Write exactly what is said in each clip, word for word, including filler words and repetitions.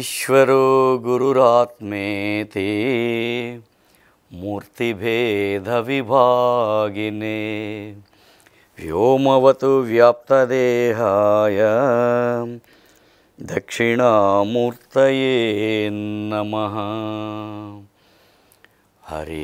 ఈశ్వరో గురురాత్మేతి మూర్తిభేద విభాగినే వ్యోమవతు వ్యాప్తదేహాయ దక్షిణామూర్తయే నమః. హరి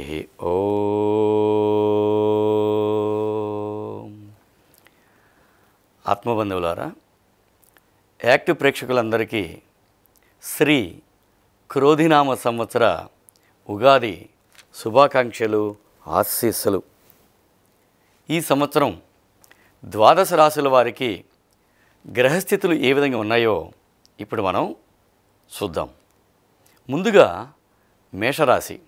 ఓం. ఆత్మబంధువులారా, యాక్టివ్ ప్రేక్షకులందరికీ శ్రీ క్రోధినామ సంవత్సర ఉగాది శుభాకాంక్షలు, ఆశీస్సులు. ఈ సంవత్సరం ద్వాదశ రాశుల వారికి గ్రహస్థితులు ఏ విధంగా ఉన్నాయో ఇప్పుడు మనం చూద్దాం. ముందుగా మేషరాశి.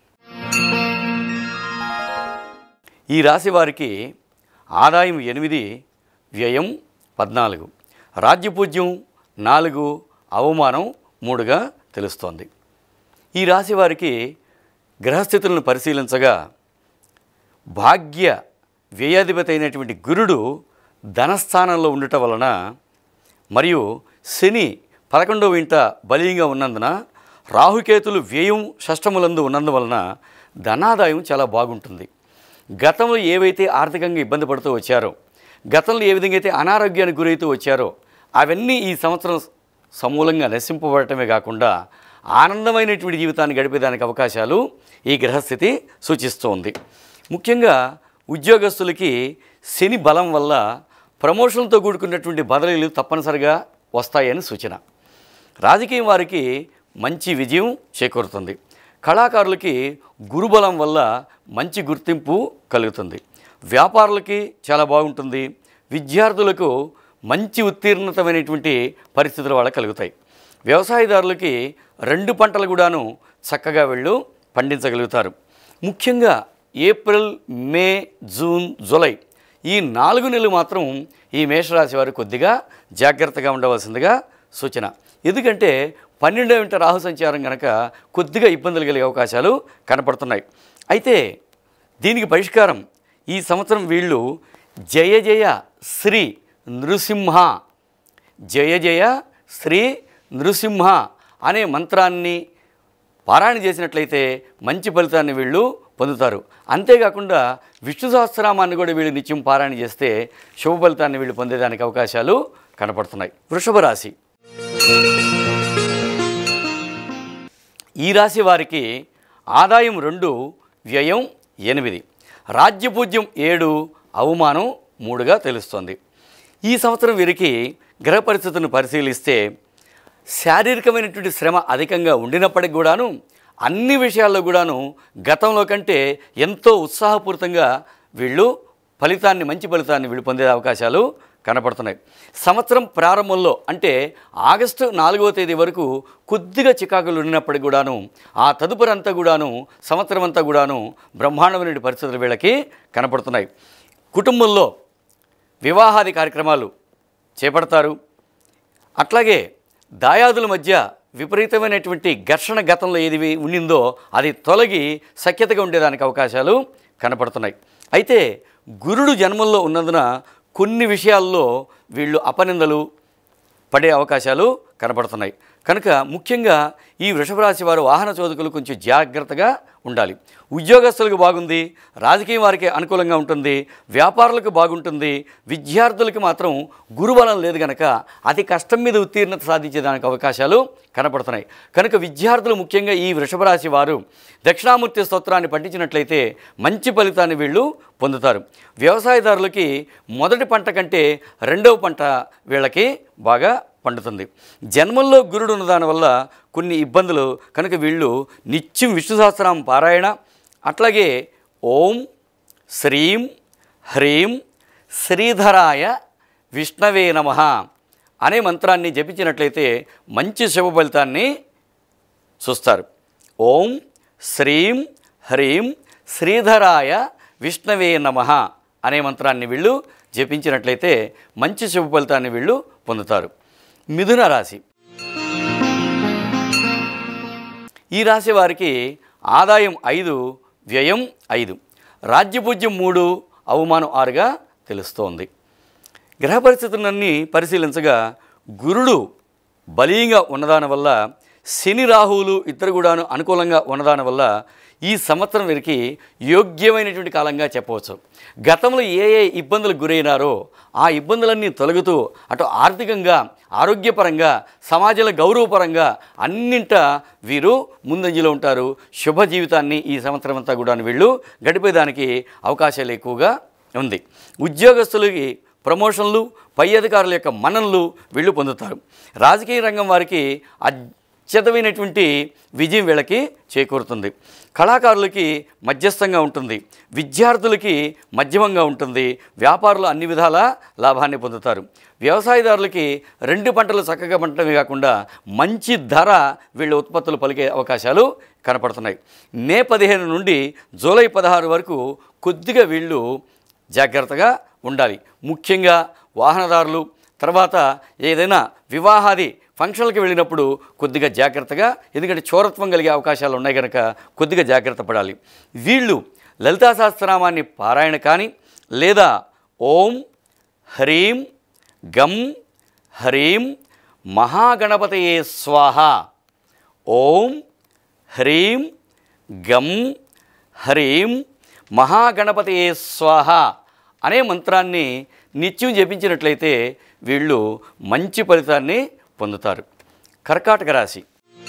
ఈ రాశి వారికి ఆదాయం ఎనిమిది, వ్యయం పద్నాలుగు, రాజ్యపూజ్యం నాలుగు, అవమానం మూడుగా తెలుస్తోంది. ఈ రాశి వారికి గ్రహస్థితులను పరిశీలించగా భాగ్య వ్యయాధిపతి అయినటువంటి గురుడు ధనస్థానంలో ఉండటం వలన మరియు శని పదకొండవ ఇంట బలీయంగా ఉన్నందున రాహుకేతులు వ్యయం షష్టములందు ఉన్నందువలన ధనాదాయం చాలా బాగుంటుంది. గతంలో ఏవైతే ఆర్థికంగా ఇబ్బంది పడుతూ వచ్చారో, గతంలో ఏ విధంగా అయితే అనారోగ్యానికి గురవుతూ వచ్చారో అవన్నీ ఈ సంవత్సరం సమూలంగా నశింపబడటమే కాకుండా ఆనందమైనటువంటి జీవితాన్ని గడిపేదానికి అవకాశాలు ఈ గ్రహస్థితి సూచిస్తోంది. ముఖ్యంగా ఉద్యోగస్తులకి శని బలం వల్ల ప్రమోషన్లతో కూడుకున్నటువంటి బదిలీలు తప్పనిసరిగా వస్తాయని సూచన. రాజకీయం వారికి మంచి విజయం చేకూరుతుంది. కళాకారులకి గురుబలం వల్ల మంచి గుర్తింపు కలుగుతుంది. వ్యాపారులకి చాలా బాగుంటుంది. విద్యార్థులకు మంచి ఉత్తీర్ణతమైనటువంటి పరిస్థితులు వాళ్ళకి కలుగుతాయి. వ్యవసాయదారులకి రెండు పంటలు కూడాను చక్కగా వీళ్ళు పండించగలుగుతారు. ముఖ్యంగా ఏప్రిల్, మే, జూన్, జూలై ఈ నాలుగు నెలలు మాత్రం ఈ మేషరాశి వారు కొద్దిగా జాగ్రత్తగా ఉండవలసిందిగా సూచన. ఎందుకంటే పన్నెండవ ఇంట రాహు సంచారం కనుక కొద్దిగా ఇబ్బందులు కలిగే అవకాశాలు కనపడుతున్నాయి. అయితే దీనికి పరిష్కారం ఈ సంవత్సరం వీళ్ళు జయ జయ శ్రీ నృసింహ, జయ జయ శ్రీ నృసింహ అనే మంత్రాన్ని పారాయణ చేసినట్లయితే మంచి ఫలితాన్ని వీళ్ళు పొందుతారు. అంతేకాకుండా విష్ణు సహస్రనామాన్ని కూడా వీళ్ళు నిత్యం పారాయణ చేస్తే శుభ ఫలితాన్ని వీళ్ళు పొందేదానికి అవకాశాలు కనపడుతున్నాయి. వృషభ రాశి. ఈ రాశి వారికి ఆదాయం రెండు, వ్యయం ఎనిమిది, రాజ్యపూజ్యం ఏడు, అవమానం మూడుగా తెలుస్తుంది. ఈ సంవత్సరం వీరికి గ్రహ పరిస్థితులను పరిశీలిస్తే శారీరకమైనటువంటి శ్రమ అధికంగా ఉండినప్పటికి కూడాను అన్ని విషయాల్లో కూడాను గతంలో కంటే ఎంతో ఉత్సాహపూరితంగా వీళ్ళు ఫలితాన్ని మంచి ఫలితాన్ని వీళ్ళు పొందే అవకాశాలు కనపడుతున్నాయి. సంవత్సరం ప్రారంభంలో అంటే ఆగస్టు నాలుగవ తేదీ వరకు కొద్దిగా చికాకులు ఉన్నప్పటికి కూడాను ఆ తదుపరి అంతా కూడాను సంవత్సరం అంతా కూడాను బ్రహ్మాండమైన పరిస్థితులు వీళ్ళకి కనపడుతున్నాయి. కుటుంబంలో వివాహాది కార్యక్రమాలు చేపడతారు. అట్లాగే దాయాదుల మధ్య విపరీతమైనటువంటి ఘర్షణ గతంలో ఏది ఉండిందో అది తొలగి సఖ్యతగా ఉండేదానికి అవకాశాలు కనపడుతున్నాయి. అయితే గురుడు జన్మంలో ఉన్నందున కొన్ని విషయాల్లో వీళ్ళు అపనిందలు పడే అవకాశాలు కనపడుతున్నాయి. కనుక ముఖ్యంగా ఈ వృషభ రాశి వారు వాహన చోదకులు కొంచెం జాగ్రత్తగా ఉండాలి. ఉద్యోగస్తులకు బాగుంది, రాజకీయ వారికి అనుకూలంగా ఉంటుంది, వ్యాపారులకు బాగుంటుంది. విద్యార్థులకు మాత్రం గురుబలం లేదు కనుక అతి కష్టం మీద ఉత్తీర్ణత సాధించేదానికి అవకాశాలు కనపడుతున్నాయి. కనుక విద్యార్థులు ముఖ్యంగా ఈ వృషభ రాశి వారు దక్షిణామూర్తి స్తోత్రాన్ని పఠించినట్లయితే మంచి ఫలితాన్ని వీళ్ళు పొందుతారు. వ్యవసాయదారులకి మొదటి పంట కంటే రెండవ పంట వీళ్ళకి బాగా పండుతుంది. జన్మంలో గురుడు ఉన్న దానివల్ల కొన్ని ఇబ్బందులు కనుక వీళ్ళు నిత్యం విష్ణు సహస్రనామం పారాయణ, అట్లాగే ఓం శ్రీం హ్రీం శ్రీధరాయ విష్ణవే నమః అనే మంత్రాన్ని జపించినట్లయితే మంచి శుభ ఫలితాన్ని చూస్తారు. ఓం శ్రీం హ్రీం శ్రీధరాయ విష్ణవే నమః అనే మంత్రాన్ని వీళ్ళు జపించినట్లయితే మంచి శుభ ఫలితాన్ని వీళ్ళు పొందుతారు. మిథున రాశి. ఈ రాశి వారికి ఆదాయం ఐదు, వ్యయం ఐదు, రాజ్యపూజ్యం మూడు, అవమానం ఆరుగా తెలుస్తోంది. గ్రహ పరిస్థితులన్నీ పరిశీలించగా గురుడు బలీయంగా ఉన్నదాని వల్ల శని రాహువులు ఇద్దరు కూడాను అనుకూలంగా ఉన్నదాని వల్ల ఈ సంవత్సరం వీరికి యోగ్యమైనటువంటి కాలంగా చెప్పవచ్చు. గతంలో ఏ ఏ ఇబ్బందులకు గురైనారో ఆ ఇబ్బందులన్నీ తొలగుతూ అటు ఆర్థికంగా, ఆరోగ్యపరంగా, సమాజంలో గౌరవపరంగా అన్నింట వీరు ముందంజలో ఉంటారు. శుభ జీవితాన్ని ఈ సంవత్సరం అంతా కూడా వీళ్ళు గడిపేదానికి అవకాశాలు ఎక్కువగా ఉంది. ఉద్యోగస్తులకి ప్రమోషన్లు, పై అధికారుల యొక్క మన్ననలు వీళ్ళు పొందుతారు. రాజకీయ రంగం వారికి అత్యధికమైనటువంటి విజయం వీళ్ళకి చేకూరుతుంది. కళాకారులకి మధ్యస్థంగా ఉంటుంది. విద్యార్థులకి మధ్యమంగా ఉంటుంది. వ్యాపారులు అన్ని విధాల లాభాన్ని పొందుతారు. వ్యవసాయదారులకి రెండు పంటలు చక్కగా పంటమే కాకుండా మంచి ధర వీళ్ళ ఉత్పత్తులు పలికే అవకాశాలు కనపడుతున్నాయి. మే పదిహేను నుండి జూలై పదహారు వరకు కొద్దిగా వీళ్ళు జాగ్రత్తగా ఉండాలి. ముఖ్యంగా వాహనదారులు, తర్వాత ఏదైనా వివాహాది ఫంక్షన్లకు వెళ్ళినప్పుడు కొద్దిగా జాగ్రత్తగా, ఎందుకంటే చోరత్వం కలిగే అవకాశాలు ఉన్నాయి కనుక కొద్దిగా జాగ్రత్త పడాలి. వీళ్ళు లలితా సహస్రనామాన్ని పారాయణ కానీ లేదా ఓం హ్రీం గం హ్రీం మహాగణపతయే స్వాహ, ఓం హ్రీం గం హ్రీం మహాగణపతయే స్వాహ అనే మంత్రాన్ని నిత్యం జపించినట్లయితే వీళ్ళు మంచి ఫలితాన్ని పొందుతారు. కర్కాటక రాశి.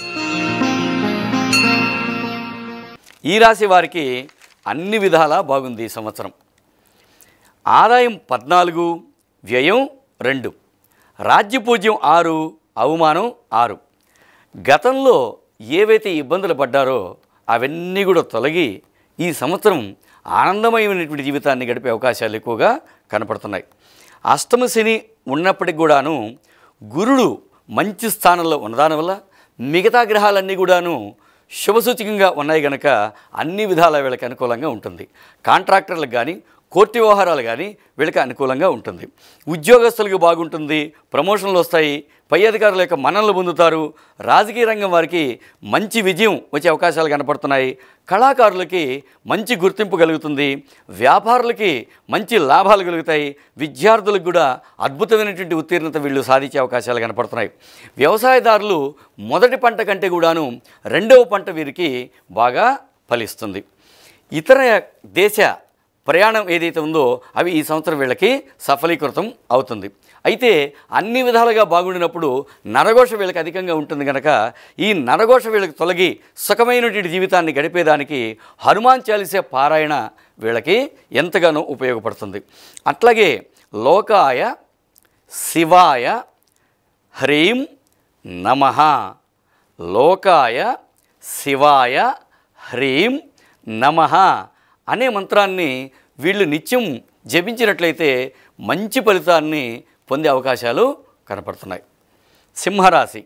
ఈ రాశి వారికి అన్ని విధాలా బాగుంది ఈ సంవత్సరం. ఆదాయం పద్నాలుగు, వ్యయం రెండు, రాజ్యపూజ్యం ఆరు, అవమానం ఆరు. గతంలో ఏవైతే ఇబ్బందులు పడ్డారో అవన్నీ కూడా తొలగి ఈ సంవత్సరం ఆనందమయమైనటువంటి జీవితాన్ని గడిపే అవకాశాలు ఎక్కువగా కనపడుతున్నాయి. అష్టమ శని ఉన్నప్పటికి కూడాను గురుడు మంచి స్థానంలో ఉన్నదాని వల్ల మిగతా గ్రహాలన్నీ కూడాను శుభసూచకంగా ఉన్నాయి కనుక అన్ని విధాల వీళ్ళకి అనుకూలంగా ఉంటుంది. కాంట్రాక్టర్లకు కానీ, కోర్టు వ్యవహారాలు కానీ వీళ్ళకి అనుకూలంగా ఉంటుంది. ఉద్యోగస్తులకు బాగుంటుంది. ప్రమోషన్లు వస్తాయి. పై అధికారుల యొక్క మన్ననలు పొందుతారు. రాజకీయ రంగం వారికి మంచి విజయం వచ్చే అవకాశాలు కనపడుతున్నాయి. కళాకారులకి మంచి గుర్తింపు కలుగుతుంది. వ్యాపారులకి మంచి లాభాలు కలుగుతాయి. విద్యార్థులకు కూడా అద్భుతమైనటువంటి ఉత్తీర్ణత వీళ్ళు సాధించే అవకాశాలు కనపడుతున్నాయి. వ్యవసాయదారులు మొదటి పంట కంటే కూడాను రెండవ పంట వీరికి బాగా ఫలిస్తుంది. ఇతర దేశ ప్రయాణం ఏదైతే ఉందో అవి ఈ సంవత్సరం వీళ్ళకి సఫలీకృతం అవుతుంది. అయితే అన్ని విధాలుగా బాగుండినప్పుడు నరఘోష వీళ్ళకి అధికంగా ఉంటుంది కనుక ఈ నరఘోష వీళ్ళకి తొలగి సుఖమైనటువంటి జీవితాన్ని గడిపేదానికి హనుమాన్ చాలీసా పారాయణ వీళ్ళకి ఎంతగానో ఉపయోగపడుతుంది. అట్లాగే లోకాయ శివాయ హ్రీం నమః, లోకాయ శివాయ హ్రీం నమః అనే మంత్రాన్ని వీళ్ళు నిత్యం జపించినట్లయితే మంచి ఫలితాన్ని పొందే అవకాశాలు కనపడుతున్నాయి. సింహరాశి.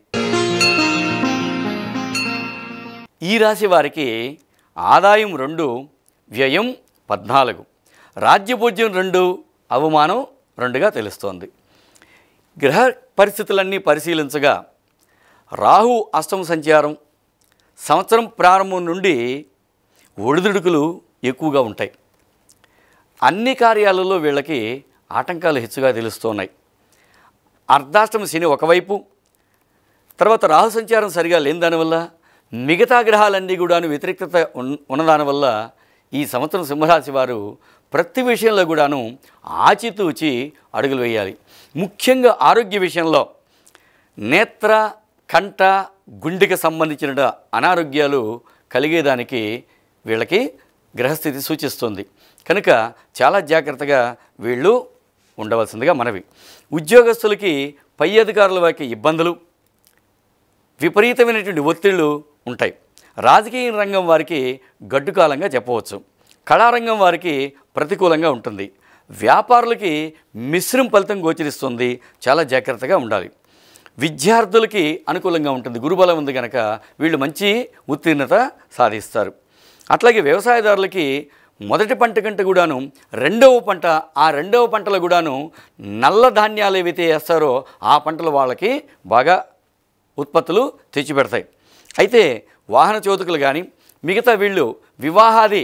ఈ రాశి వారికి ఆదాయం రెండు, వ్యయం పద్నాలుగు, రాజ్యపూజ్యం రెండు, అవమానం రెండుగా తెలుస్తోంది. గ్రహ పరిస్థితులన్నీ పరిశీలించగా రాహు అష్టమ సంచారం సంవత్సరం ప్రారంభం నుండి ఒడిదుడుకులు ఎక్కువగా ఉంటాయి. అన్ని కార్యాలలో వీళ్ళకి ఆటంకాలు హెచ్చుగా తెలుస్తున్నాయి. అర్ధాష్టమ శని ఒకవైపు, తర్వాత రాహు సంచారం సరిగా లేని దానివల్ల మిగతా గ్రహాలన్నీ కూడాను వ్యతిరేకత ఉన్నదానివల్ల ఈ సంవత్సరం సింహరాశి వారు ప్రతి విషయంలో కూడాను ఆచితూచి అడుగులు వేయాలి. ముఖ్యంగా ఆరోగ్య విషయంలో నేత్ర, కంఠ, గుండెకి సంబంధించిన అనారోగ్యాలు కలిగేదానికి వీళ్ళకి గ్రహస్థితి సూచిస్తుంది కనుక చాలా జాగ్రత్తగా వీళ్ళు ఉండవలసిందిగా మనవి. ఉద్యోగస్తులకి పై అధికారుల వారికి ఇబ్బందులు, విపరీతమైనటువంటి ఒత్తిళ్లు ఉంటాయి. రాజకీయ రంగం వారికి గడ్డుకాలంగా చెప్పవచ్చు. కళారంగం వారికి ప్రతికూలంగా ఉంటుంది. వ్యాపారులకి మిశ్రమ ఫలితం గోచరిస్తుంది. చాలా జాగ్రత్తగా ఉండాలి. విద్యార్థులకి అనుకూలంగా ఉంటుంది. గురుబలం ఉంది కనుక వీళ్ళు మంచి ఉత్తీర్ణత సాధిస్తారు. అట్లాగే వ్యవసాయదారులకి మొదటి పంట కంటే కూడాను రెండవ పంట, ఆ రెండవ పంటలో కూడాను నల్ల ధాన్యాలు ఏవైతే వేస్తారో ఆ పంటలు వాళ్ళకి బాగా ఉత్పత్తులు తెచ్చిపెడతాయి. అయితే వాహన చోదకులు కానీ మిగతా వీళ్ళు వివాహాది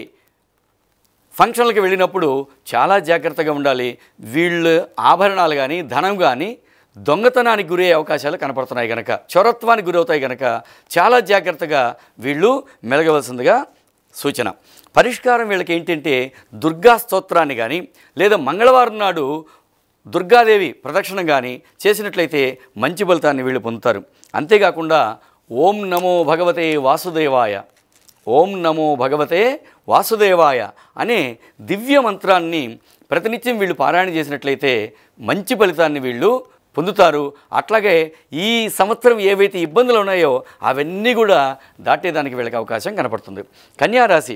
ఫంక్షన్లకు వెళ్ళినప్పుడు చాలా జాగ్రత్తగా ఉండాలి. వీళ్ళు ఆభరణాలు కానీ ధనం కానీ దొంగతనానికి గురయ్యే అవకాశాలు కనపడుతున్నాయి కనుక, చొరత్వానికి గురవుతాయి కనుక చాలా జాగ్రత్తగా వీళ్ళు మెలగవలసిందిగా సూచన. పరిష్కారం వీళ్ళకి ఏంటంటే దుర్గా స్తోత్రాన్ని కానీ లేదా మంగళవారం నాడు దుర్గాదేవి ప్రదక్షిణ కానీ చేసినట్లయితే మంచి ఫలితాన్ని వీళ్ళు పొందుతారు. అంతేకాకుండా ఓం నమో భగవతే వాసుదేవాయ, ఓం నమో భగవతే వాసుదేవాయ అనే దివ్య మంత్రాన్ని ప్రతినిత్యం వీళ్ళు పారాయణ చేసినట్లయితే మంచి ఫలితాన్ని వీళ్ళు పొందుతారు. అట్లాగే ఈ సంవత్సరం ఏవైతే ఇబ్బందులు ఉన్నాయో అవన్నీ కూడా దాటేదానికి వీళ్ళకి అవకాశం కనపడుతుంది. కన్యారాశి,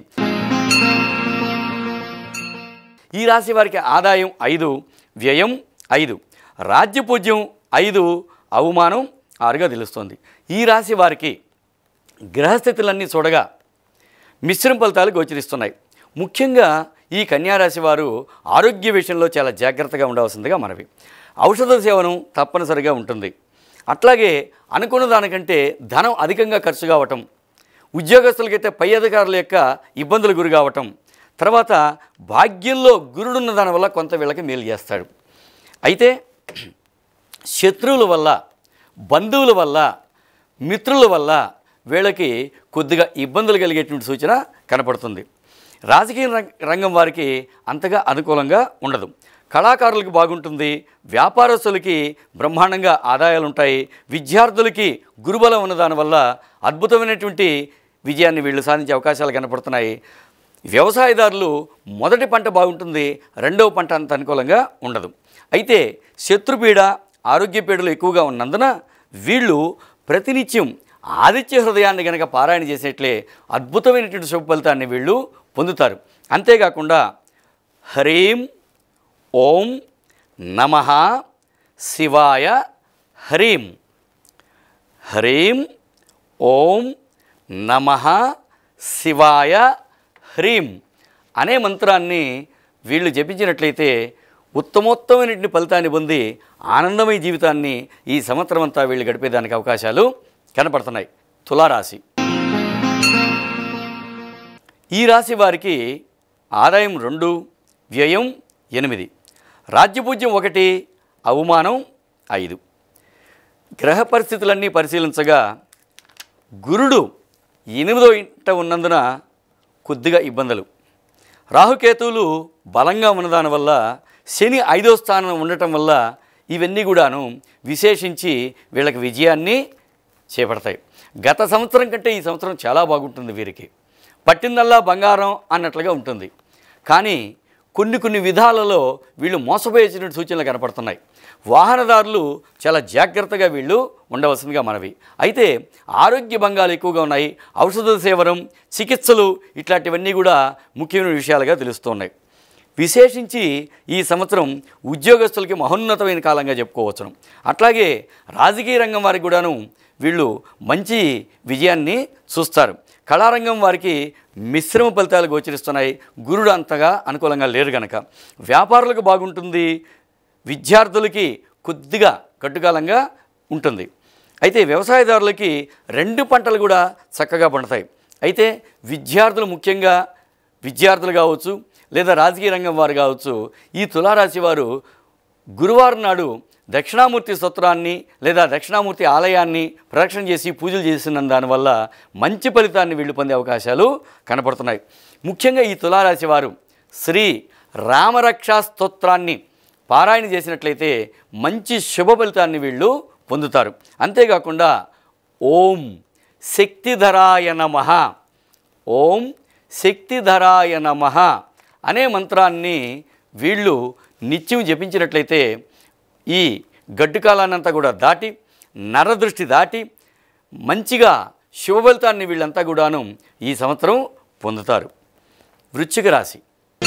ఈ రాశి వారికి ఆదాయం ఐదు, వ్యయం ఐదు, రాజ్యపూజ్యం ఐదు, అవమానం ఆరుగా తెలుస్తుంది. ఈ రాశి వారికి గ్రహస్థితులన్నీ చూడగా మిశ్రమ ఫలితాలు గోచరిస్తున్నాయి. ముఖ్యంగా ఈ కన్యారాశి వారు ఆరోగ్య విషయంలో చాలా జాగ్రత్తగా ఉండవలసిందిగా మనవి. ఔషధ సేవనం తప్పనిసరిగా ఉంటుంది. అట్లాగే అనుకున్న దానికంటే ధనం అధికంగా ఖర్చు కావటం, ఉద్యోగస్తులకైతే పై అధికారుల యొక్క ఇబ్బందులు గురి కావటం, తర్వాత భాగ్యంలో గురుడున్న దానివల్ల కొంత వీళ్ళకి మేలు చేస్తాడు. అయితే శత్రువుల వల్ల, బంధువుల వల్ల, మిత్రుల వల్ల వీళ్ళకి కొద్దిగా ఇబ్బందులు కలిగేటువంటి సూచన కనపడుతుంది. రాజకీయ రంగం వారికి అంతగా అనుకూలంగా ఉండదు. కళాకారులకు బాగుంటుంది. వ్యాపారస్తులకి బ్రహ్మాండంగా ఆదాయాలు ఉంటాయి. విద్యార్థులకి గురుబలం ఉన్న దానివల్ల అద్భుతమైనటువంటి విజయాన్ని వీళ్ళు సాధించే అవకాశాలు కనపడుతున్నాయి. వ్యవసాయదారులు మొదటి పంట బాగుంటుంది, రెండవ పంట అంత అనుకూలంగా ఉండదు. అయితే శత్రుపీడ, ఆరోగ్య పీడలు ఎక్కువగా ఉన్నందున వీళ్ళు ప్రతినిత్యం ఆదిత్య హృదయాన్ని కనుక పారాయణ చేసేట్లే అద్భుతమైనటువంటి శుభ ఫలితాన్ని వీళ్ళు పొందుతారు. అంతేకాకుండా హ్రీం ఓం నమః శివాయ హ్రీం, హ్రీం ఓం నమః శివాయ హ్రీం అనే మంత్రాన్ని వీళ్ళు జపించినట్లయితే ఉత్తమోత్తమైనటువంటి ఫలితాన్ని పొంది ఆనందమయ జీవితాన్ని ఈ సంవత్సరం అంతా వీళ్ళు గడిపేదానికి అవకాశాలు కనపడుతున్నాయి. తులారాశి, ఈ రాశి వారికి ఆదాయం రెండు, వ్యయం ఎనిమిది, రాజ్యపూజ్యం ఒకటి, అవమానం ఐదు. గ్రహ పరిస్థితులన్నీ పరిశీలించగా గురుడు ఎనిమిదో ఇంట ఉన్నందున కొద్దిగా ఇబ్బందులు, రాహుకేతువులు బలంగా ఉన్నదాని వల్ల, శని ఐదో స్థానం ఉండటం వల్ల ఇవన్నీ కూడాను విశేషించి వీళ్ళకి విజయాన్ని చేపడతాయి. గత సంవత్సరం కంటే ఈ సంవత్సరం చాలా బాగుంటుంది. వీరికి పట్టిందల్లా బంగారం అన్నట్లుగా ఉంటుంది. కానీ కొన్ని కొన్ని విధాలలో వీళ్ళు మోసపోయేటువంటి సూచనలు కనపడుతున్నాయి. వాహనదారులు చాలా జాగ్రత్తగా వీళ్ళు ఉండవలసిందిగా మనవి. అయితే ఆరోగ్య భంగాలు ఎక్కువగా ఉన్నాయి. ఔషధ సేవనం, చికిత్సలు ఇట్లాంటివన్నీ కూడా ముఖ్యమైన విషయాలుగా తెలుస్తున్నాయి. విశేషించి ఈ సంవత్సరం ఉద్యోగస్తులకి మహోన్నతమైన కాలంగా చెప్పుకోవచ్చును. అట్లాగే రాజకీయ రంగం వారికి కూడాను వీళ్ళు మంచి విజయాన్ని చూస్తారు. కళారంగం వారికి మిశ్రమ ఫలితాలు గోచరిస్తున్నాయి. గురుడు అంతగా అనుకూలంగా లేరు కనుక వ్యాపారులకు బాగుంటుంది. విద్యార్థులకి కొద్దిగా గడ్డుకాలంగా ఉంటుంది. అయితే వ్యవసాయదారులకి రెండు పంటలు కూడా చక్కగా పండుతాయి. అయితే విద్యార్థులు, ముఖ్యంగా విద్యార్థులు కావచ్చు లేదా రాజకీయ రంగం వారు కావచ్చు, ఈ తులారాశి వారు గురువారం నాడు దక్షిణామూర్తి స్తోత్రాన్ని లేదా దక్షిణామూర్తి ఆలయాన్ని ప్రదక్షిణ చేసి పూజలు చేసిన దానివల్ల మంచి ఫలితాన్ని వీళ్ళు పొందే అవకాశాలు కనపడుతున్నాయి. ముఖ్యంగా ఈ తులారాశి వారు శ్రీ రామరక్షా స్తోత్రాన్ని పారాయణ చేసినట్లయితే మంచి శుభ ఫలితాన్ని వీళ్ళు పొందుతారు. అంతేకాకుండా ఓం శక్తిధరాయ నమః, ఓం శక్తిధరాయ నమః అనే మంత్రాన్ని వీళ్ళు నిత్యం జపించినట్లయితే ఈ గడ్డు కాలాన్నంతా కూడా దాటి, నరదృష్టి దాటి మంచిగా శుభ ఫలితాన్ని వీళ్ళంతా కూడాను ఈ సంవత్సరం పొందుతారు. వృశ్చిక రాశి,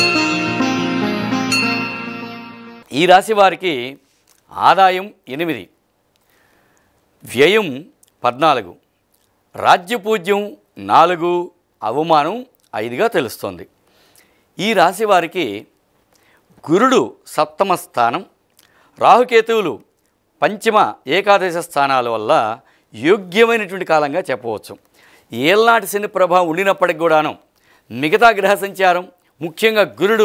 ఈ రాశి వారికి ఆదాయం ఎనిమిది, వ్యయం పద్నాలుగు, రాజ్యపూజ్యం నాలుగు, అవమానం ఐదుగా తెలుస్తోంది. ఈ రాశి వారికి గురుడు సప్తమ స్థానం, రాహుకేతువులు పంచమ ఏకాదశ స్థానాల వల్ల యోగ్యమైనటువంటి కాలంగా చెప్పవచ్చు. ఏళ్ళనాటి శని ప్రభావం ఉండినప్పటికి కూడాను మిగతా గ్రహ సంచారం, ముఖ్యంగా గురుడు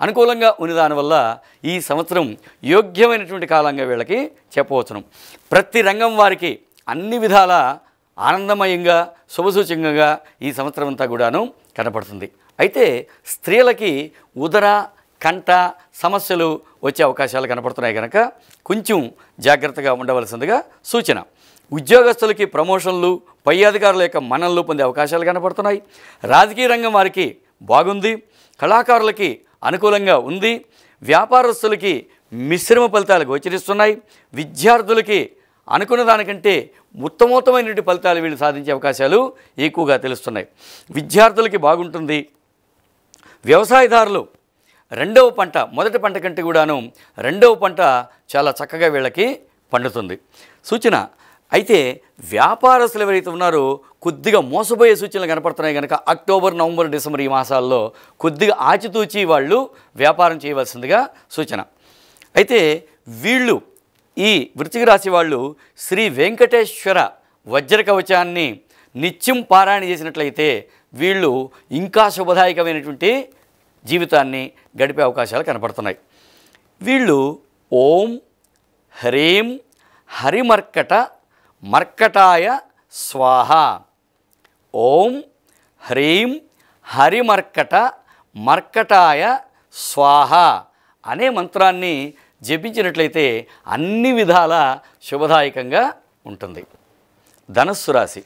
అనుకూలంగా ఉన్న దానివల్ల ఈ సంవత్సరం యోగ్యమైనటువంటి కాలంగా వీళ్ళకి చెప్పవచ్చును. ప్రతి రంగం వారికి అన్ని విధాల ఆనందమయంగా శుభసూచకంగా ఈ సంవత్సరం అంతా కూడాను కనపడుతుంది. అయితే స్త్రీలకి ఉదర కంట సమస్యలు వచ్చే అవకాశాలు కనపడుతున్నాయి కనుక కొంచెం జాగ్రత్తగా ఉండవలసిందిగా సూచన. ఉద్యోగస్తులకి ప్రమోషన్లు, పై అధికారుల యొక్క మన్ననలు పొందే అవకాశాలు కనపడుతున్నాయి. రాజకీయ రంగం వారికి బాగుంది. కళాకారులకి అనుకూలంగా ఉంది. వ్యాపారస్తులకి మిశ్రమ ఫలితాలు గోచరిస్తున్నాయి. విద్యార్థులకి అనుకున్న దానికంటే ఉత్తమోత్తమైనటువంటి ఫలితాలు వీళ్ళు సాధించే అవకాశాలు ఎక్కువగా తెలుస్తున్నాయి. విద్యార్థులకి బాగుంటుంది. వ్యవసాయదారులు రెండవ పంట మొదటి పంట కంటే కూడాను రెండవ పంట చాలా చక్కగా వీళ్ళకి పండుతుంది సూచన. అయితే వ్యాపారస్తులు ఎవరైతే ఉన్నారో కొద్దిగా మోసపోయే సూచనలు కనపడుతున్నాయి కనుక అక్టోబర్, నవంబర్, డిసెంబర్ ఈ మాసాల్లో కొద్దిగా ఆచితూచి వాళ్ళు వ్యాపారం చేయవలసిందిగా సూచన. అయితే వీళ్ళు ఈ వృశ్చిక రాశి వాళ్ళు శ్రీ వెంకటేశ్వర వజ్ర కవచాన్ని నిత్యం పారాయణ చేసినట్లయితే వీళ్ళు ఇంకా శుభదాయకమైనటువంటి జీవితాన్ని గడిపే అవకాశాలు కనపడుతున్నాయి. వీళ్ళు ఓం హ్రీం హరిమర్కట మర్కటాయ స్వాహ, ఓం హ్రీం హరిమర్కట మర్కటాయ స్వాహ అనే మంత్రాన్ని జపించినట్లయితే అన్ని విధాల శుభదాయకంగా ఉంటుంది. ధనస్సు రాశి.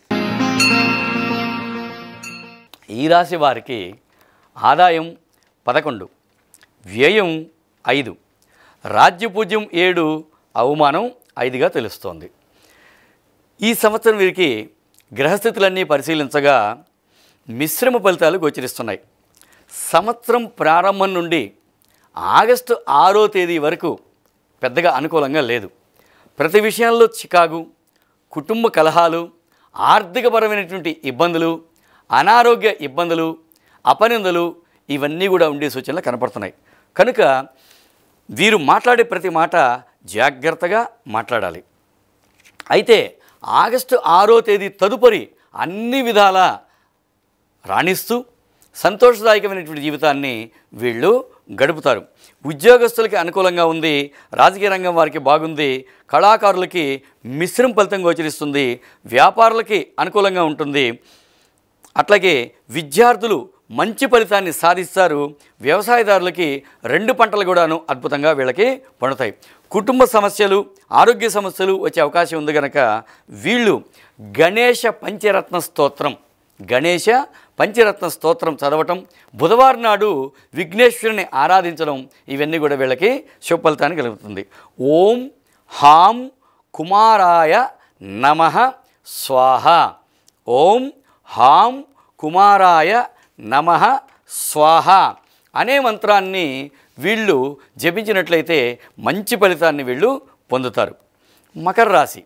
ఈ రాశి వారికి ఆదాయం పదకొండు, వ్యయం ఐదు, రాజ్యపూజ్యం ఏడు, అవమానం ఐదుగా తెలుస్తోంది. ఈ సంవత్సరం వీరికి గ్రహస్థితులన్నీ పరిశీలించగా మిశ్రమ ఫలితాలు గోచరిస్తున్నాయి. సంవత్సరం ప్రారంభం నుండి ఆగస్టు ఆరో తేదీ వరకు పెద్దగా అనుకూలంగా లేదు. ప్రతి విషయంలో చికాకు, కుటుంబ కలహాలు, ఆర్థికపరమైనటువంటి ఇబ్బందులు, అనారోగ్య ఇబ్బందులు, అపనిందలు ఇవన్నీ కూడా ఉండే సూచనలు కనపడుతున్నాయి. కనుక వీరు మాట్లాడే ప్రతి మాట జాగ్రత్తగా మాట్లాడాలి. అయితే ఆగస్టు ఆరో తేదీ తదుపరి అన్ని విధాల రాణిస్తూ సంతోషదాయకమైనటువంటి జీవితాన్ని వీళ్ళు గడుపుతారు. ఉద్యోగస్తులకి అనుకూలంగా ఉంది. రాజకీయ రంగం వారికి బాగుంది. కళాకారులకి మిశ్రమ ఫలితం గోచరిస్తుంది. వ్యాపారులకి అనుకూలంగా ఉంటుంది. అట్లాగే విద్యార్థులు మంచి ఫలితాన్ని సాధిస్తారు. వ్యవసాయదారులకి రెండు పంటలు కూడాను అద్భుతంగా వీళ్ళకి పండుతాయి. కుటుంబ సమస్యలు, ఆరోగ్య సమస్యలు వచ్చే అవకాశం ఉంది కనుక వీళ్ళు గణేష పంచరత్న స్తోత్రం గణేష పంచరత్న స్తోత్రం చదవటం, బుధవారం నాడు విఘ్నేశ్వరుని ఆరాధించడం ఇవన్నీ కూడా వీళ్ళకి శుభ ఫలితాన్ని కలుగుతుంది. ఓం హాం కుమారాయ నమః స్వాహ, ఓం హాం కుమారాయ నమః స్వాహ అనే మంత్రాన్ని వీళ్ళు జపించినట్లయితే మంచి ఫలితాన్ని వీళ్ళు పొందుతారు. మకర రాశి.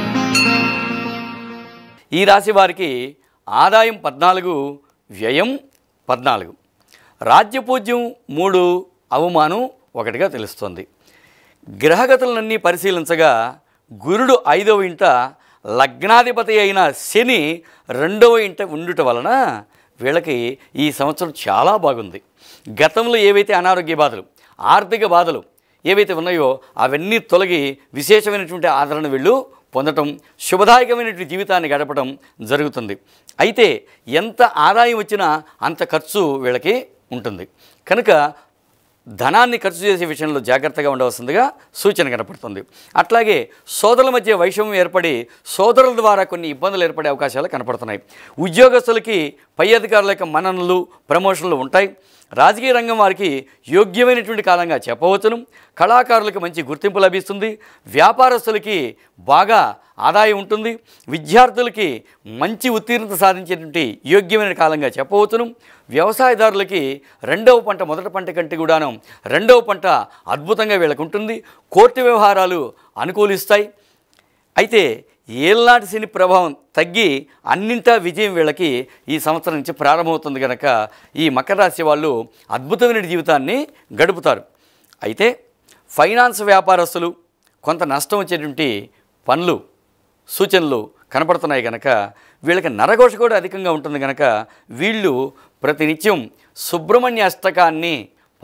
ఈ రాశి వారికి ఆదాయం పద్నాలుగు, వ్యయం పద్నాలుగు, రాజ్యపూజ్యం మూడు, అవమానం ఒకటిగా తెలుస్తుంది. గ్రహగతులన్నీ పరిశీలించగా గురుడు ఐదవ ఇంట, లగ్నాధిపతి అయిన శని రెండవ ఇంట ఉండుట వలన వీళ్ళకి ఈ సంవత్సరం చాలా బాగుంది. గతంలో ఏవైతే అనారోగ్య బాధలు, ఆర్థిక బాధలు ఏవైతే ఉన్నాయో అవన్నీ తొలగి విశేషమైనటువంటి ఆదరణ వీళ్ళు పొందటం, శుభదాయకమైనటువంటి జీవితాన్ని గడపడం జరుగుతుంది. అయితే ఎంత ఆదాయం వచ్చినా అంత ఖర్చు వీళ్ళకి ఉంటుంది కనుక ధనాన్ని ఖర్చు చేసే విషయంలో జాగ్రత్తగా ఉండవలసిందిగా సూచన కనపడుతుంది. అట్లాగే సోదరుల మధ్య వైషమ్యం ఏర్పడి సోదరుల ద్వారా కొన్ని ఇబ్బందులు ఏర్పడే అవకాశాలు కనపడుతున్నాయి. ఉద్యోగస్తులకి పై అధికారుల యొక్క మన్ననలు, ప్రమోషన్లు ఉంటాయి. రాజకీయ రంగం వారికి యోగ్యమైనటువంటి కాలంగా చెప్పవచ్చును. కళాకారులకు మంచి గుర్తింపు లభిస్తుంది. వ్యాపారస్తులకి బాగా ఆదాయం ఉంటుంది. విద్యార్థులకి మంచి ఉత్తీర్ణత సాధించేటువంటి యోగ్యమైన కాలంగా చెప్పవచ్చును. వ్యవసాయదారులకి రెండవ పంట మొదటి పంట కంటే కూడాను రెండవ పంట అద్భుతంగా వీళ్ళకు ఉంటుంది. కోర్టు వ్యవహారాలు అనుకూలిస్తాయి. అయితే ఏళ్ళనాటి శని ప్రభావం తగ్గి అన్నింటా విజయం వీళ్ళకి ఈ సంవత్సరం నుంచి ప్రారంభమవుతుంది కనుక ఈ మకర రాశి వాళ్ళు అద్భుతమైన జీవితాన్ని గడుపుతారు. అయితే ఫైనాన్స్ వ్యాపారస్తులు కొంత నష్టం వచ్చేటువంటి పనులు, సూచనలు కనపడుతున్నాయి కనుక వీళ్ళకి నరఘోష కూడా అధికంగా ఉంటుంది కనుక వీళ్ళు ప్రతినిత్యం సుబ్రహ్మణ్య అష్టకాన్ని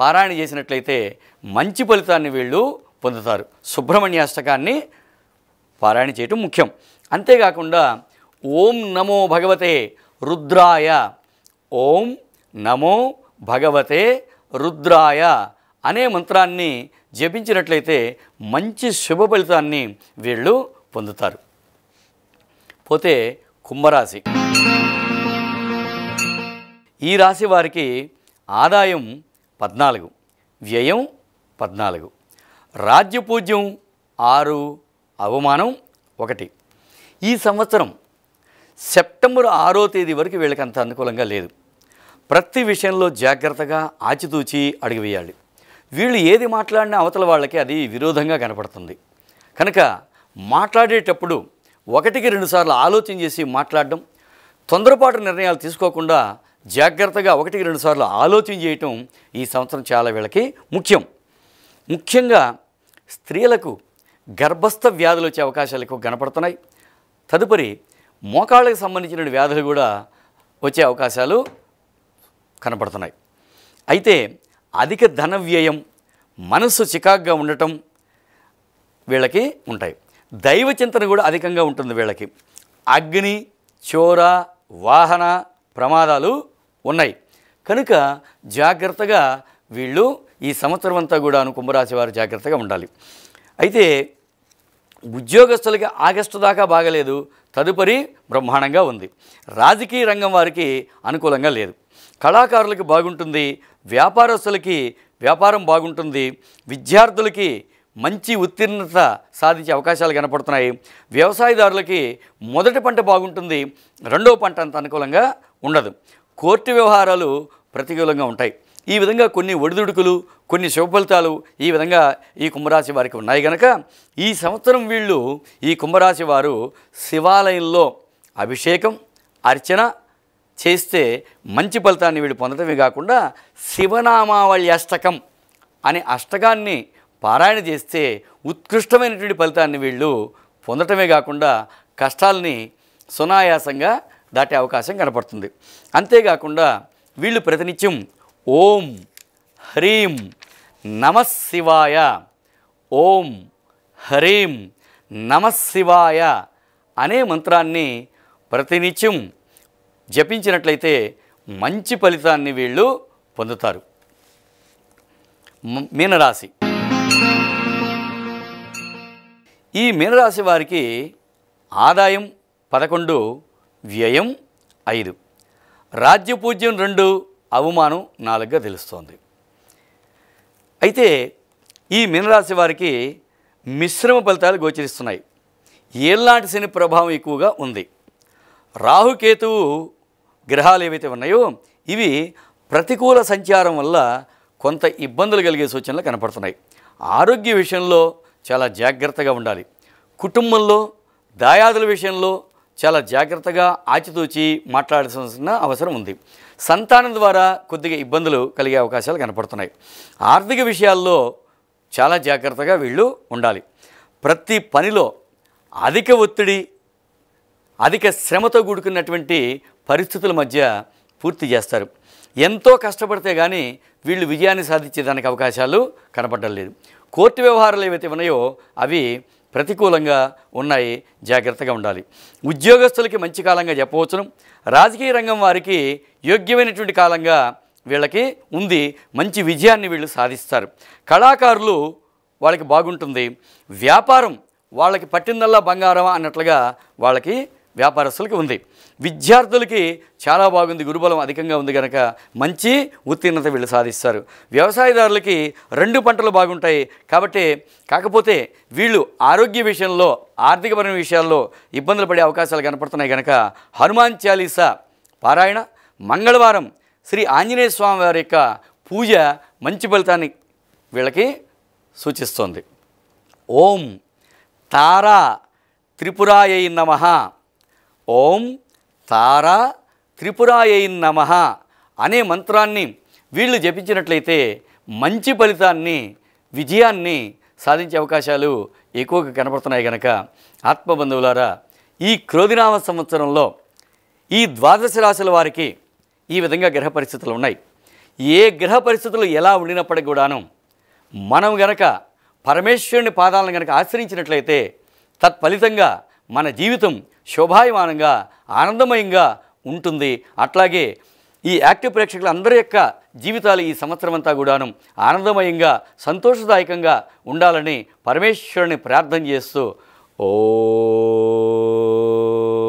పారాయణ చేసినట్లయితే మంచి ఫలితాన్ని వీళ్ళు పొందుతారు. సుబ్రహ్మణ్యాష్టకాన్ని పారాయణ చేయటం ముఖ్యం. అంతేకాకుండా ఓం నమో భగవతే రుద్రాయ, ఓం నమో భగవతే రుద్రాయ అనే మంత్రాన్ని జపించినట్లయితే మంచి శుభ ఫలితాన్ని వీళ్ళు పొందుతారు. పోతే కుంభరాశి. ఈ రాశి వారికి ఆదాయం పద్నాలుగు, వ్యయం పద్నాలుగు, రాజ్యపూజ్యం ఆరు, అవమానం ఒకటి. ఈ సంవత్సరం సెప్టెంబర్ ఆరో తేదీ వరకు వీళ్ళకి అంత అనుకూలంగా లేదు. ప్రతి విషయంలో జాగ్రత్తగా ఆచితూచి అడుగు వేయాలి. వీళ్ళు ఏది మాట్లాడినా అవతల వాళ్ళకి అది విరోధంగా కనపడుతుంది. కనుక మాట్లాడేటప్పుడు ఒకటికి రెండుసార్లు ఆలోచన చేసి మాట్లాడడం, తొందరపాటు నిర్ణయాలు తీసుకోకుండా జాగ్రత్తగా ఒకటికి రెండుసార్లు ఆలోచన చేయటం ఈ సంవత్సరం చాలా వీళ్ళకి ముఖ్యం. ముఖ్యంగా స్త్రీలకు గర్భస్థ వ్యాధులు వచ్చే అవకాశాలు ఎక్కువ కనపడుతున్నాయి. తదుపరి మోకాళ్ళకు సంబంధించిన వ్యాధులు కూడా వచ్చే అవకాశాలు కనపడుతున్నాయి. అయితే అధిక ధన వ్యయం, మనస్సు చికాగ్గా ఉండటం వీళ్ళకి ఉంటాయి. దైవ చింతన కూడా అధికంగా ఉంటుంది వీళ్ళకి. అగ్ని, చోర, వాహన ప్రమాదాలు ఉన్నాయి. కనుక జాగ్రత్తగా వీళ్ళు ఈ సంవత్సరం అంతా కూడాను కుంభరాశి వారు జాగ్రత్తగా ఉండాలి. అయితే ఉద్యోగస్తులకి ఆగస్టు దాకా బాగలేదు, తదుపరి బ్రహ్మాండంగా ఉంది. రాజకీయ రంగం వారికి అనుకూలంగా లేదు. కళాకారులకి బాగుంటుంది, వ్యాపారస్తులకి వ్యాపారం బాగుంటుంది, విద్యార్థులకి మంచి ఉత్తీర్ణత సాధించే అవకాశాలు కనపడుతున్నాయి. వ్యవసాయదారులకి మొదటి పంట బాగుంటుంది, రెండవ పంట అంత అనుకూలంగా ఉండదు. కోర్టు వ్యవహారాలు ప్రతికూలంగా ఉంటాయి. ఈ విధంగా కొన్ని ఒడిదుడుకులు, కొన్ని శుభ ఫలితాలు ఈ విధంగా ఈ కుంభరాశి వారికి ఉన్నాయి. కనుక ఈ సంవత్సరం వీళ్ళు ఈ కుంభరాశి వారు శివాలయంలో అభిషేకం, అర్చన చేస్తే మంచి ఫలితాన్ని వీళ్ళు పొందడమే కాకుండా శివనామావళి అష్టకం అనే అష్టకాన్ని పారాయణ చేస్తే ఉత్కృష్టమైనటువంటి ఫలితాన్ని వీళ్ళు పొందటమే కాకుండా కష్టాలని సునాయాసంగా దాటే అవకాశం కనపడుతుంది. అంతేకాకుండా వీళ్ళు ప్రతినిత్యం ఓం హ్రీం నమశివాయ, ఓం హ్రీం నమశివాయ అనే మంత్రాన్ని ప్రతినిత్యం జపించినట్లయితే మంచి ఫలితాన్ని వీళ్ళు పొందుతారు. మీనరాశి. ఈ మీనరాశి వారికి ఆదాయం పదకొండు, వ్యయం ఐదు, రాజ్యపూజ్యం రెండు, అవమానం నాలుగుగా తెలుస్తోంది. అయితే ఈ మీనరాశి వారికి మిశ్రమ ఫలితాలు గోచరిస్తున్నాయి. ఏళ్ళనాటి శని ప్రభావం ఎక్కువగా ఉంది. రాహుకేతువు గ్రహాలు ఏవైతే ఉన్నాయో ఇవి ప్రతికూల సంచారం వల్ల కొంత ఇబ్బందులు కలిగే సూచనలు కనపడుతున్నాయి. ఆరోగ్య విషయంలో చాలా జాగ్రత్తగా ఉండాలి. కుటుంబంలో దాయాదుల విషయంలో చాలా జాగ్రత్తగా ఆచితూచి మాట్లాడాల్సిన అవసరం ఉంది. సంతానం ద్వారా కొద్దిగా ఇబ్బందులు కలిగే అవకాశాలు కనపడుతున్నాయి. ఆర్థిక విషయాల్లో చాలా జాగ్రత్తగా వీళ్ళు ఉండాలి. ప్రతి పనిలో అధిక ఒత్తిడి, అధిక శ్రమతో కూడుకున్నటువంటి పరిస్థితుల మధ్య పూర్తి చేస్తారు. ఎంతో కష్టపడితే కానీ వీళ్ళు విజయాన్ని సాధించేదానికి అవకాశాలు కనపడడం లేదు. కోర్టు వ్యవహారాలు ఏవైతే ఉన్నాయో అవి ప్రతికూలంగా ఉన్నాయి, జాగ్రత్తగా ఉండాలి. ఉద్యోగస్తులకి మంచి కాలంగా చెప్పవచ్చును. రాజకీయ రంగం వారికి యోగ్యమైనటువంటి కాలంగా వీళ్ళకి ఉంది. మంచి విజయాన్ని వీళ్ళు సాధిస్తారు. కళాకారులు వాళ్ళకి బాగుంటుంది. వ్యాపారం వాళ్ళకి పట్టిందల్లా బంగారం అన్నట్లుగా వాళ్ళకి వ్యాపారస్తులకి ఉంది. విద్యార్థులకి చాలా బాగుంది, గురుబలం అధికంగా ఉంది కనుక మంచి ఉత్తీర్ణత వీళ్ళు సాధిస్తారు. వ్యవసాయదారులకి రెండు పంటలు బాగుంటాయి కాబట్టి, కాకపోతే వీళ్ళు ఆరోగ్య విషయంలో, ఆర్థికపరమైన విషయాల్లో ఇబ్బందులు పడే అవకాశాలు కనపడుతున్నాయి కనుక హనుమాన్ చాలీసా పారాయణ, మంగళవారం శ్రీ ఆంజనేయ స్వామి వారి యొక్క పూజ మంచి ఫలితాన్ని వీళ్ళకి సూచిస్తోంది. ఓం తారా త్రిపురాయై నమః, ఓం తారా త్రిపురాయై నమః అనే మంత్రాన్ని వీళ్ళు జపించినట్లయితే మంచి ఫలితాన్ని, విజయాన్ని సాధించే అవకాశాలు ఎక్కువగా కనపడుతున్నాయి కనుక ఆత్మబంధువులారా, ఈ క్రోధినామ సంవత్సరంలో ఈ ద్వాదశ రాశుల వారికి ఈ విధంగా గ్రహ పరిస్థితులు ఉన్నాయి. ఏ గ్రహ పరిస్థితులు ఎలా ఉండినప్పటికీ కూడాను మనం గనక పరమేశ్వరుని పాదాలను గనక ఆశ్రయించినట్లయితే తత్ఫలితంగా మన జీవితం శోభాయమానంగా ఆనందమయంగా ఉంటుంది. అట్లాగే ఈ యాక్టివ్ ప్రేక్షకులందరి యొక్క జీవితాలు ఈ సంవత్సరం అంతా కూడాను ఆనందమయంగా సంతోషదాయకంగా ఉండాలని పరమేశ్వరుని ప్రార్థన చేస్తూ ఓ